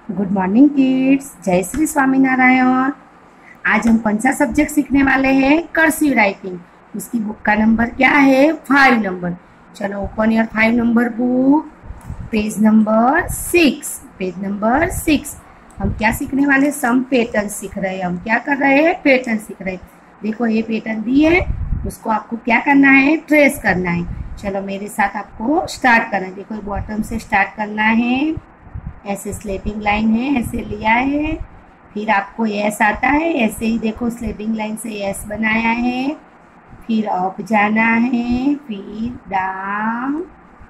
Good morning kids, जय श्री स्वामीनारायण। आज हम कौन सा सब्जेक्ट सीखने वाले हैं? Cursive writing. उसकी बुक का नंबर क्या है? 5 नंबर। चलो open your 5 number book, page number 6। Page number 6 हम क्या सीखने वाले? सम पैटर्न सीख रहे हैं। हम क्या कर रहे हैं? पैटर्न सीख रहे हैं। देखो ये पैटर्न दी है, उसको आपको क्या करना है? ट्रेस करना है। चलो मेरे साथ आपको स्टार्ट करना है। देखो बॉटम से स्टार्ट करना है। ऐसे स्लेटिंग लाइन है, ऐसे लिया है, फिर आपको एस आता है, ऐसे ही देखो स्लेटिंग लाइन से एस बनाया है, फिर अप जाना है, फिर डाउन,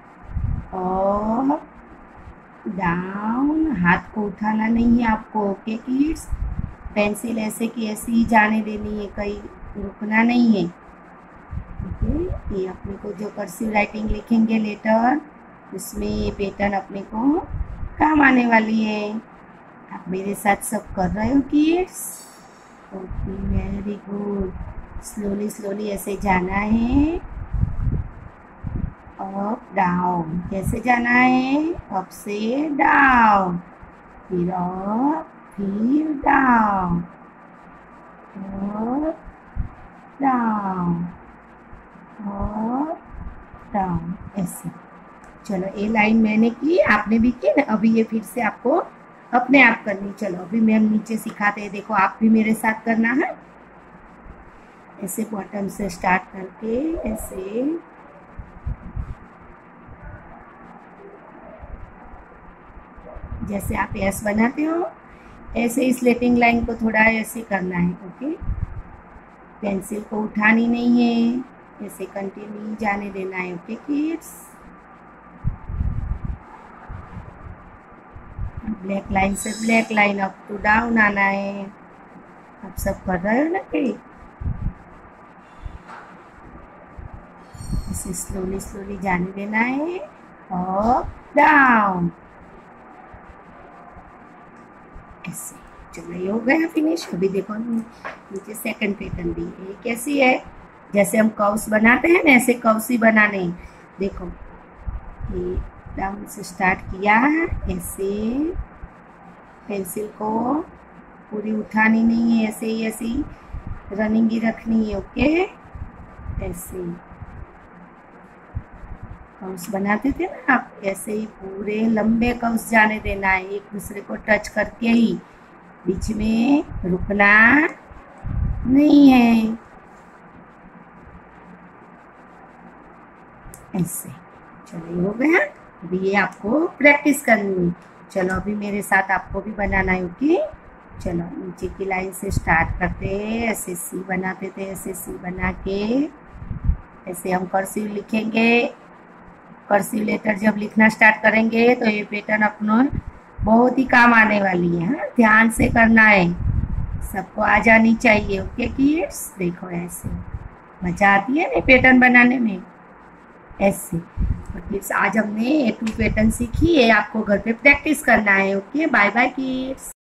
अप, डाउन। हाथ को उठाना नहीं है आपको, ओके किड्स। पेंसिल ऐसे की ऐसे ही जाने देनी है, कहीं रुकना नहीं है, ओके। ये अपने को जो कर्सिव राइटिंग लिखेंगे लेटर, उसमें ये पैटर्न अपने को काम आने वाली है। आप मेरे साथ सब कर रहे हो kids? Okay, very good. Slowly slowly ऐसे जाना है, अप डाउन। कैसे जाना है? अप से डाउन, फिर अप, फिर down, up down, up down, ऐसे। चलो ये लाइन मैंने की, आपने भी की ना। अभी ये फिर से आपको अपने आप करनी। चलो अभी मैम नीचे सिखाते हैं, देखो आप भी मेरे साथ करना है। ऐसे बॉटम से स्टार्ट करके ऐसे जैसे आप एस बनाते हो, ऐसे ही स्लेटिंग लाइन को थोड़ा ऐसे करना है, ओके। पेंसिल को उठानी नहीं है, ऐसे कंटिन्यू जाने देना है, ओके किड्स। ब्लैक लाइन से black line up to down आना है। आप सब कर रहे हो ना कि? इसे स्लोली स्लोली जाने देना है, अप डाउन, ऐसे। चलो ये हो गया फिनिश। अभी देखो नीचे सेकंड पैटर्न भी है। ये कैसी है? जैसे हम कर्व्स बनाते हैं ना, ऐसे कर्व्स ही बनाने हैं। देखो ये डाउन से स्टार्ट किया है, ऐसे पेंसिल को पूरी उठानी नहीं है, ऐसे ही रनिंग ही रखनी है, ओके। ऐसे कर्व्स बनाते थे ना आप, ऐसे ही पूरे लंबे कर्व्स जाने देना है, एक दूसरे को टच करके ही, बीच में रुकना नहीं है, ऐसे। चलो ये हो गया। अभी ये आपको प्रैक्टिस करनी है। चलो अभी मेरे साथ आपको भी बनाना है, ओके। चलो नीचे की लाइन से स्टार्ट करते हैं, ऐसे सी बनाते थे, ऐसे सी बना के ऐसे हम कर्सिव लिखेंगे। कर्सिव लेटर जब लिखना स्टार्ट करेंगे तो ये पैटर्न अपना बहुत ही काम आने वाली है। हाँ, ध्यान से करना है, सबको आ जानी चाहिए, ओके किड्स। देखो ऐसे मजा आती है ना पैटर्न बनाने में, ऐसे। किड्स आज हमने A2 पैटर्न सीखी है, आपको घर पे प्रैक्टिस करना है, ओके। Bye by Keats.